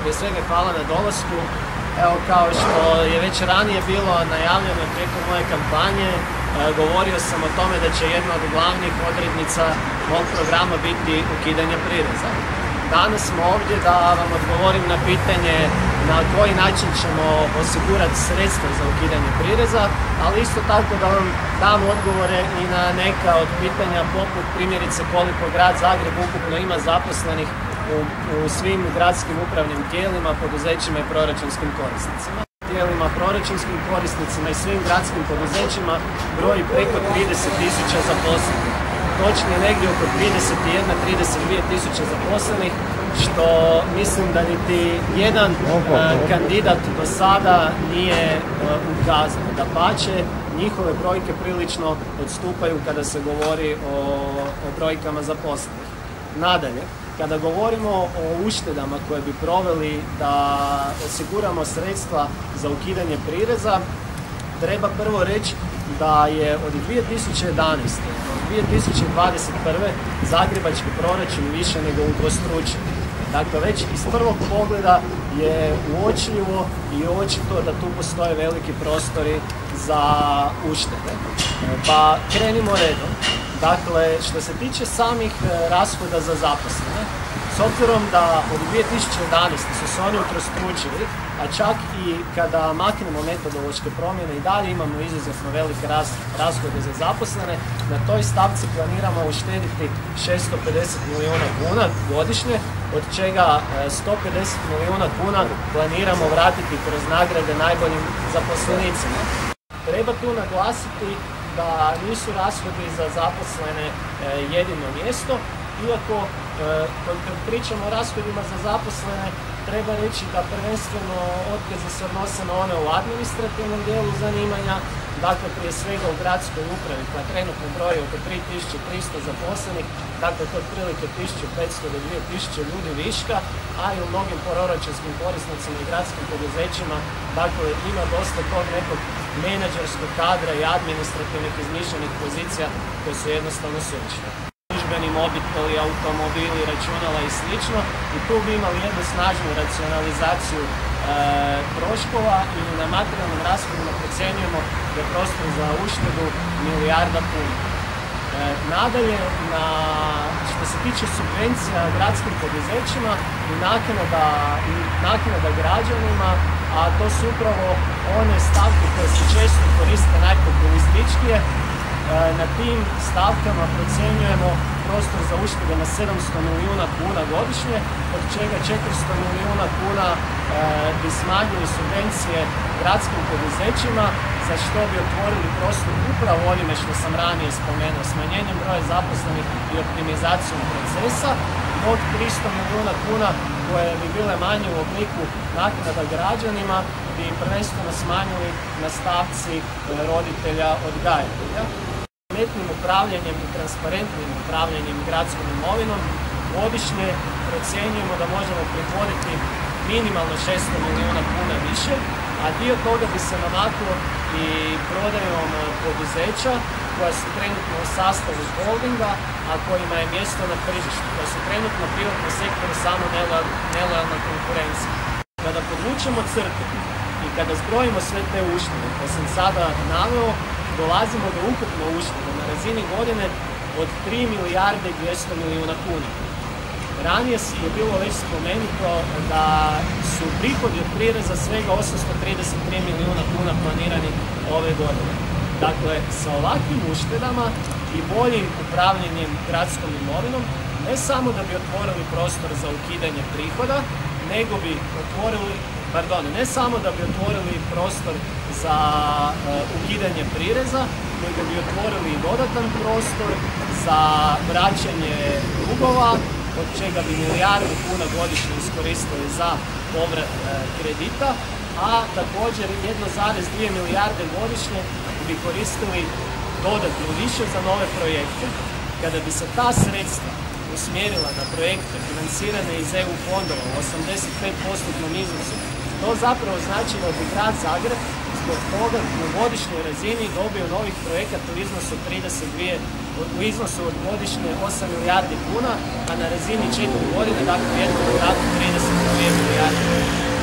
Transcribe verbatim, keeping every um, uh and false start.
Prije svega hvala na dolasku. Evo, kao što je već ranije bilo najavljeno tijekom moje kampanje, e, govorio sam o tome da će jedna od glavnih odrednica mog programa biti ukidanje prireza. Danas smo ovdje da vam odgovorim na pitanje na koji način ćemo osigurati sredstva za ukidanje prireza, ali isto tako da vam dam odgovore i na neka od pitanja poput primjerice koliko grad Zagreb ukupno ima zaposlenih u, u svim gradskim upravnim tijelima, poduzećima i proračunskim korisnicima. Tijelima, proračunskim korisnicima i svim gradskim poduzećima broji preko trideset tisuća zaposlenih. Točnije negdje oko trideset jedna do trideset dvije tisuće zaposlenih, što mislim da niti jedan uh, kandidat do sada nije uh, ukazao. Dapače, njihove brojke prilično odstupaju kada se govori o, o brojkama zaposlenih. Nadalje, kada govorimo o uštedama koje bi proveli da osiguramo sredstva za ukidanje prireza, treba prvo reći da je od dvije tisuće jedanaeste do dvije tisuće dvadeset prve zagrebački proračun više nego udvostručen. Dakle, već iz prvog pogleda je uočljivo i očito da tu postoje veliki prostori za uštede. Pa krenimo redom. Dakle, što se tiče samih rashoda za zaposlene, s obzirom da od dvije tisuće jedanaeste su se oni utrostručili, a čak i kada maknemo metodološke promjene i dalje imamo izuzetno velike ras, rashode za zaposlene, na toj stavci planiramo uštediti šesto pedeset milijuna kuna godišnje, od čega sto pedeset milijuna kuna planiramo vratiti kroz nagrade najboljim zaposlenicima. Treba tu naglasiti da nisu rashodi za zaposlene jedino mjesto, iako kad pričamo o rashodima za zaposlene, treba reći da prvenstveno otkaze se odnose na one u administrativnom dijelu zanimanja, dakle prije svega u gradskoj upravi koja trenutno broji oko tri tisuće tristo zaposlenih, dakle to je otprilike tisuću petsto do dvije tisuće ljudi viška, a i u mnogim proračunskim korisnicima i gradskim poduzećima, dakle ima dosta tog nekog menadžerskog kadra i administrativnih izmišljenih pozicija koje su jednostavno suvišne. Službeni mobiteli, automobili, računala i slično, i tu bi imali jednu snažnu racionalizaciju e, troškova i na materijalnim rashodima procjenjujemo da je prostor za uštedu milijarda kuna. E, nadalje, na, što se tiče subvencija gradskim poduzećima i naknada, i naknada građanima, a to su upravo one stavke koje se često koriste najpopulističkije, na tim stavkama procjenjujemo prostor za uštede na sedamsto milijuna kuna godišnje, od čega četiristo milijuna kuna e, bi smanjili subvencije gradskim poduzećima, za što bi otvorili prostor upravo onime što sam ranije spomenuo, smanjenjem broja zaposlenih i optimizacijom procesa, dok tristo milijuna kuna koje bi bile manje u obliku naknada građanima bi prvenstveno smanjili na stavci e, roditelja odgajatelja. Pametnim upravljanjem i transparentnim upravljanjem gradskom imovinom godišnje procjenjujemo da možemo prihoditi minimalno šesto milijuna kuna više, a dio toga bi se namaklo i prodajom poduzeća koja su trenutno u sastavu holdinga, a kojima je mjesto na tržištu, koja su trenutno u privatnom sektoru samo nelojalna konkurencija. Kada podvučemo crtu i kada zbrojimo sve te uštede koje sam sada naveo, dolazimo do ukupno uštede na razini godine od tri milijarde i dvjesto milijuna kuna. Ranije je bilo već spomenuto da su prihodi od prireza svega osamsto trideset tri milijuna kuna planirani ove godine. Dakle, sa ovakvim uštedama i boljim upravljanjem gradskom imovinom, ne samo da bi otvorili prostor za ukidanje prihoda, nego bi otvorili Pardon, ne samo da bi otvorili prostor za uh, ukidanje prireza, nego bi otvorili i dodatan prostor za vraćanje dugova, od čega bi milijardu kuna godišnje iskoristili za povrat uh, kredita, a također jedno zarez dvije milijarde godišnje bi koristili dodatno više za nove projekte. Kada bi se ta sredstva usmjerila na projekte financirane iz E U fondova u osamdeset pet posto iznosu, to zapravo znači da bi grad Zagreb zbog toga na godišnjoj razini dobio novih projekata u iznosu trideset dvije, u iznosu od godišnje osam milijardi kuna, a na razini četiri godine, dakle u jednom mandatu trideset dvije milijarde kuna.